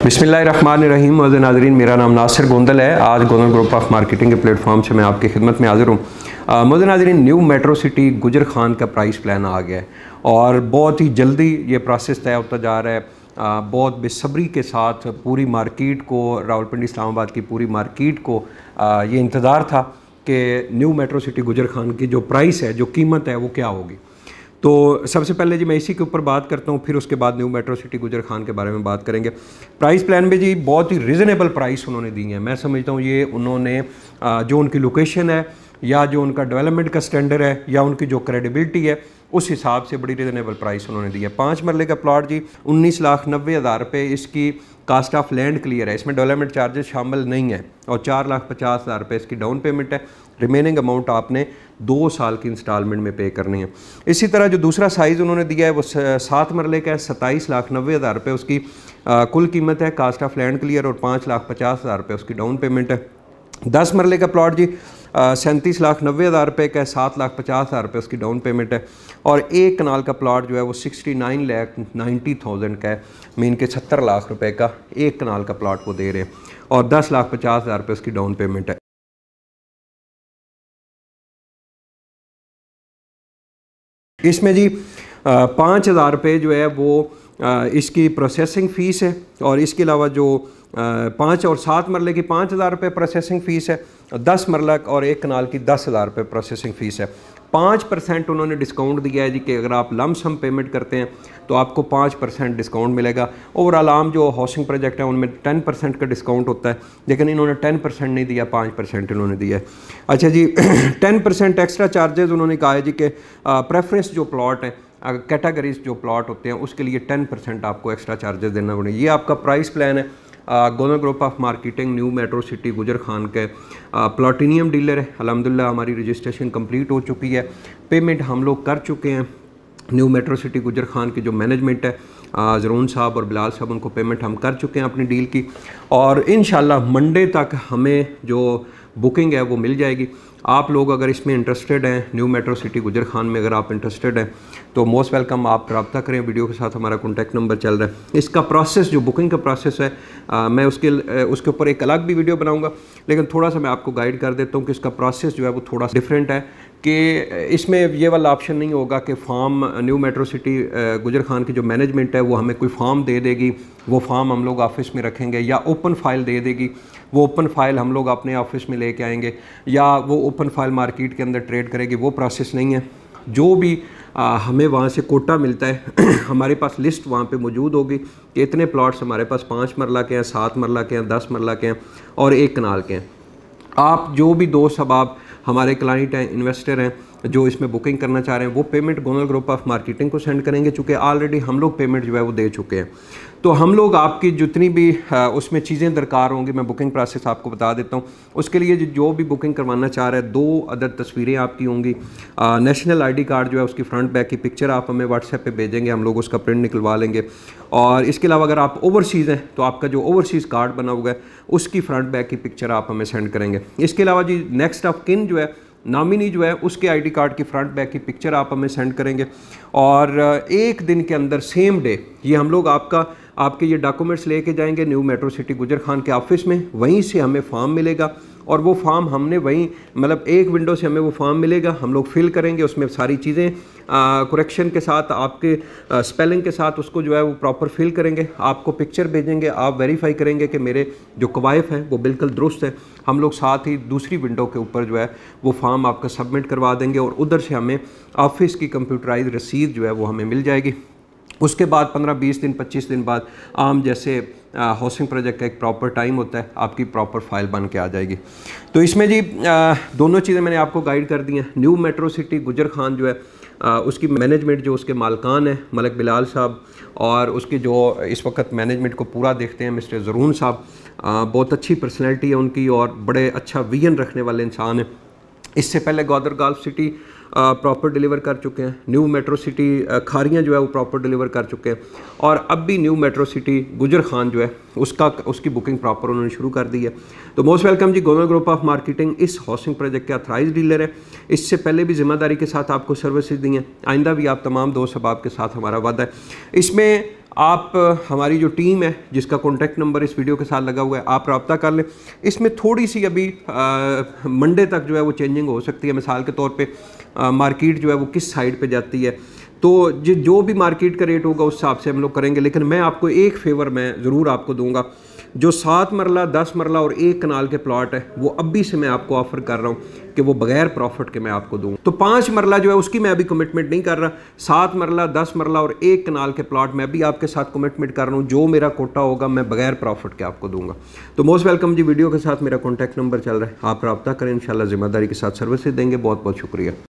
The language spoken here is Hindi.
बिस्मिल्लाहिर्रहमानिर्रहीम। मौजूद नाज़रीन, मेरा नाम नासिर गोंदल है। आज गोंदल ग्रुप ऑफ मार्केटिंग के प्लेटफॉर्म से मैं आपकी खिदमत में हाजिर हूँ। मौजूद नाज़रीन, new metro city Gujar Khan का प्राइस प्लान आ गया है और बहुत ही जल्दी ये प्रोसेस तय होता जा रहा है। बहुत बेसब्री के साथ पूरी मार्केट को, रावलपिंडी इस्लामाबाद की पूरी मार्केट को ये इंतज़ार था कि new metro city Gujar Khan की जो प्राइस है, जो कीमत है, वो क्या होगी। तो सबसे पहले जी मैं इसी के ऊपर बात करता हूँ, फिर उसके बाद new metro city Gujar Khan के बारे में बात करेंगे। प्राइस प्लान में जी बहुत ही रिजनेबल प्राइस उन्होंने दी है। मैं समझता हूँ ये उन्होंने जो उनकी लोकेशन है या जो उनका डेवलपमेंट का स्टैंडर्ड है या उनकी जो क्रेडिबिलिटी है, उस हिसाब से बड़ी रिजनेबल प्राइस उन्होंने दी है। 5 मरले का प्लॉट जी 19,90,000 रुपये इसकी कास्ट ऑफ लैंड क्लियर है, इसमें डेवलपमेंट चार्जेस शामिल नहीं है और 4,50,000 रुपये इसकी डाउन पेमेंट है। रिमेनिंग अमाउंट आपने 2 साल की इंस्टॉलमेंट में पे करनी है। इसी तरह जो दूसरा साइज़ उन्होंने दिया है वो 7 मरले का है, 27,90,000 रुपये उसकी कुल कीमत है, कास्ट ऑफ लैंड क्लियर, और 5,50,000 रुपये उसकी डाउन पेमेंट है। 10 मरले का प्लॉट जी 37,90,000 रुपये का है, 7,50,000 रुपये उसकी डाउन पेमेंट है। और 1 कनाल का प्लॉट जो है वो 69,90,000 का है, मीन के 70 लाख रुपए का 1 कनाल का प्लॉट वो दे रहे हैं और 10,50,000 रुपये उसकी डाउन पेमेंट है। इसमें जी 5,000 रुपये जो है वो इसकी प्रोसेसिंग फ़ीस है और इसके अलावा जो 5 और 7 मरले की 5,000 रुपये प्रोसेसिंग फ़ीस है, 10 मरला और 1 कनाल की 10,000 रुपये प्रोसेसिंग फ़ीस है। 5% उन्होंने डिस्काउंट दिया है जी कि अगर आप लम सम पेमेंट करते हैं तो आपको 5% डिस्काउंट मिलेगा। ओवरऑल आम जो हाउसिंग प्रोजेक्ट है उनमें 10% का डिस्काउंट होता है, लेकिन इन्होंने 10% नहीं दिया, 5% इन्होंने दिया है। अच्छा जी 10% एक्स्ट्रा चार्जेस उन्होंने कहा है जी कि प्रेफरेंस जो प्लॉट है, कैटेगरीज जो प्लॉट होते हैं उसके लिए 10% आपको एक्स्ट्रा चार्जेस देना पड़ेगा। ये आपका प्राइस प्लान है। Gondal group of marketing new metro city Gujar Khan के प्लॉटिनियम डीलर है। अल्हम्दुलिल्लाह हमारी रजिस्ट्रेशन कंप्लीट हो चुकी है, पेमेंट हम लोग कर चुके हैं। New metro city Gujar Khan की जो मैनेजमेंट है, ज़रून साहब और बिलाल साहब, उनको पेमेंट हम कर चुके हैं अपनी डील की और इंशाल्लाह मंडे तक हमें जो बुकिंग है वो मिल जाएगी। आप लोग अगर इसमें इंटरेस्टेड हैं, new metro city Gujar Khan में अगर आप इंटरेस्टेड हैं तो मोस्ट वेलकम, आप रब्ता करें। वीडियो के साथ हमारा कॉन्टैक्ट नंबर चल रहा है। इसका प्रोसेस जो बुकिंग का प्रोसेस है मैं उसके ऊपर एक अलग भी वीडियो बनाऊंगा, लेकिन थोड़ा सा मैं आपको गाइड कर देता हूँ कि इसका प्रोसेस जो है वो थोड़ा डिफरेंट है कि इसमें ये वाला ऑप्शन नहीं होगा कि form new metro city Gujar Khan की जो मैनेजमेंट है वो हमें कोई फॉर्म दे देगी, वो फॉर्म हम लोग ऑफिस में रखेंगे, या ओपन फाइल दे देगी, वो ओपन फाइल हम लोग अपने ऑफिस में लेके आएंगे, या वो ओपन फाइल मार्केट के अंदर ट्रेड करेगी। वो प्रोसेस नहीं है। जो भी हमें वहाँ से कोटा मिलता है हमारे पास लिस्ट वहाँ पे मौजूद होगी कि इतने प्लॉट्स हमारे पास 5 मरला के हैं, 7 मरला के हैं, 10 मरला के हैं और 1 कनाल के हैं। आप जो भी दोस्त अब आप हमारे क्लाइंट हैं, इन्वेस्टर हैं, जो इसमें बुकिंग करना चाह रहे हैं, वो payment Gondal group of marketing को सेंड करेंगे, चूँकि ऑलरेडी हम लोग पेमेंट जो है वो दे चुके हैं। तो हम लोग आपकी जितनी भी उसमें चीज़ें दरकार होंगी, मैं बुकिंग प्रोसेस आपको बता देता हूँ। उसके लिए जो भी बुकिंग करवाना चाह रहा है, 2 अदद तस्वीरें आपकी होंगी। नेशनल आईडी कार्ड जो है उसकी फ्रंट बैक की पिक्चर आप हमें व्हाट्सएप पे भेजेंगे, हम लोग उसका प्रिंट निकलवा लेंगे। और इसके अलावा अगर आप ओवरसीज़ हैं तो आपका जो ओवरसीज़ कार्ड बना हुआ है उसकी फ्रंट बैक की पिक्चर आप हमें सेंड करेंगे। इसके अलावा जी नेक्स्ट ऑफ किन जो है, नॉमिनी जो है, उसके आईडी कार्ड की फ्रंट बैक की पिक्चर आप हमें सेंड करेंगे और 1 दिन के अंदर सेम डे ये हम लोग आपके ये डॉक्यूमेंट्स लेके जाएंगे new metro city Gujar Khan के ऑफिस में। वहीं से हमें फॉर्म मिलेगा और वो फॉर्म हमने वहीं, मतलब एक विंडो से हमें वो फॉर्म मिलेगा, हम लोग फिल करेंगे, उसमें सारी चीज़ें करेक्शन के साथ, आपके स्पेलिंग के साथ उसको जो है वो प्रॉपर फिल करेंगे, आपको पिक्चर भेजेंगे, आप वेरीफाई करेंगे कि मेरे जो कवायफ हैं वो बिल्कुल दुरुस्त है। हम लोग साथ ही दूसरी विंडो के ऊपर जो है वो फॉर्म आपका सबमिट करवा देंगे और उधर से हमें ऑफिस की कंप्यूटराइज रसीद जो है वो हमें मिल जाएगी। उसके बाद 15-20 दिन 25 दिन बाद आम जैसे हाउसिंग प्रोजेक्ट का एक प्रॉपर टाइम होता है, आपकी प्रॉपर फाइल बन के आ जाएगी। तो इसमें जी दोनों चीज़ें मैंने आपको गाइड कर दी हैं। New metro city Gujar Khan जो है उसकी मैनेजमेंट, जो उसके मालकान है मलिक बिलाल साहब, और उसकी जो इस वक्त मैनेजमेंट को पूरा देखते हैं मिस्टर ज़रून साहब, बहुत अच्छी पर्सनैलिटी है उनकी और बड़े अच्छा विजन रखने वाले इंसान हैं। इससे पहले Gwadar gulf city proper deliver कर चुके हैं, न्यू मेट्रो सिटी खारियाँ जो है वो प्रॉपर डिलीवर कर चुके हैं और अब भी new metro city Gujar Khan जो है उसकी बुकिंग प्रॉपर उन्होंने शुरू कर दी है। तो most welcome ji, Gondal group of marketing इस हाउसिंग प्रोजेक्ट के अथराइज डीलर है। इससे पहले भी जिम्मेदारी के साथ आपको सर्विसेज दी हैं, आइंदा भी आप तमाम दोस्त अहबाब के साथ हमारा वादा है। इसमें आप हमारी जो टीम है जिसका कॉन्टैक्ट नंबर इस वीडियो के साथ लगा हुआ है, आप रब्ता कर लें। इसमें थोड़ी सी अभी मंडे तक जो है वो चेंजिंग हो सकती है। मिसाल के तौर पे मार्केट जो है वो किस साइड पे जाती है, तो जो भी मार्केट का रेट होगा उस हिसाब से हम लोग करेंगे। लेकिन मैं आपको एक फेवर मैं ज़रूर आपको दूंगा, जो 7 मरला 10 मरला और 1 कनाल के प्लॉट है वो अभी से मैं आपको ऑफ़र कर रहा हूँ कि वो बगैर प्रॉफिट के मैं आपको दूँ। तो 5 मरला जो है उसकी मैं अभी कमिटमेंट नहीं कर रहा, 7 मरला 10 मरला और 1 कनाल के प्लॉट मैं भी आपके साथ कमिटमेंट कर रहा हूँ। जो मेरा कोटा होगा मैं बगैर प्रॉफिट के आपको दूंगा। तो मोस्ट वेलकम जी। वीडियो के साथ मेरा कॉन्टैक्ट नंबर चल रहा है, आप रब्ता करें, इंशाल्लाह ज़िम्मेदारी के साथ सर्विसेज देंगे। बहुत बहुत शुक्रिया।